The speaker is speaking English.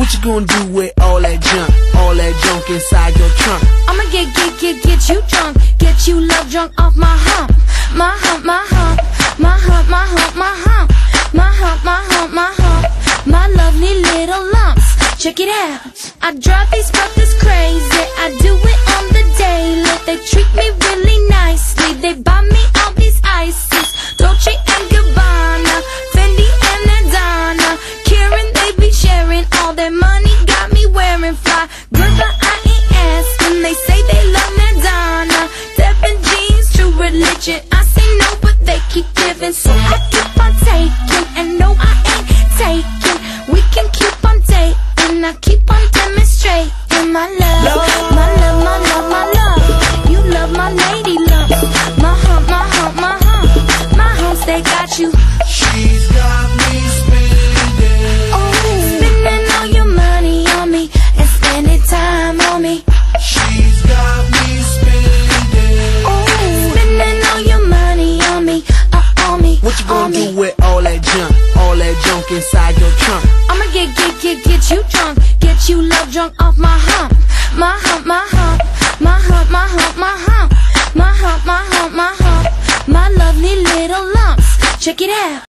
What you gonna do with all that junk inside your trunk? I'ma get you drunk, get you love drunk off my hump, my hump, my hump, my hump, my hump, my hump, my hump, my hump, my hump, my lovely little lumps. Check it out. I drive these brothers crazy. I do it on the daily. They treat me really nicely. They buy me all these ices, Dolce and Gabbana, Fendi and Adana. Karen, they be sharing all their money. Got me wearing fly good, but I ain't asking. They say they love Madonna. Devin jeans, true religion. I say no, but they keep giving, so I keep on taking. And no, I ain't taking. We can keep on dating. I keep on demonstrating my love, my love, my love, my love. You love my lady love. My hump, my hump, my hump, my humps, they got you. She's got me spending. Oh, spending all your money on me and spending time on me. She's got me spending. Oh, spending all your money on me, on me. What you gonna do with all that junk inside your trunk? I'ma get you drunk, get you love drunk off my hump, my hump, my hump, my hump, my hump, my hump, my hump, my hump, my hump, my lovely little lumps. Check it out.